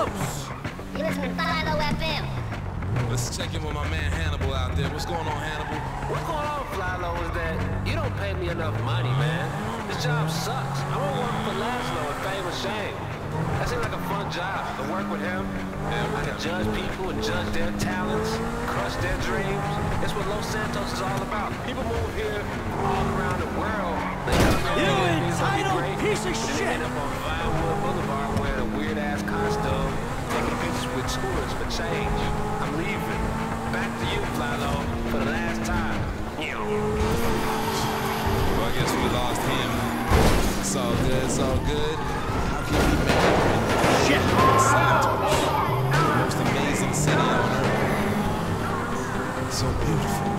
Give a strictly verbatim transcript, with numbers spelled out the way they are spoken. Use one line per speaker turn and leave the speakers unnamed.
close.
You listen to Philo F M.
Let's check in with my man Hannibal out there. What's going on, Hannibal?
What's going on, Flylo, is that you don't pay me enough money, man. This job sucks. I won't work for Laszlo and Fame or Shame. That seems like a fun job, to work with him.
Yeah,
I can judge people and judge their talents, crush their dreams. That's what Los Santos is all about. People move here all around the world. They come here,
You
everything's gonna be
entitled
great,
piece of
but then they
shit.
end up on Vinewood Boulevard wearing a weird-ass costume, taking pictures with tourists for change. I'm leaving. Back to you, Flylo, for the last time.
Well, I guess we lost him. It's all good, it's all good. How can we make it?
Shit.
Santos, the most amazing city on earth. So beautiful.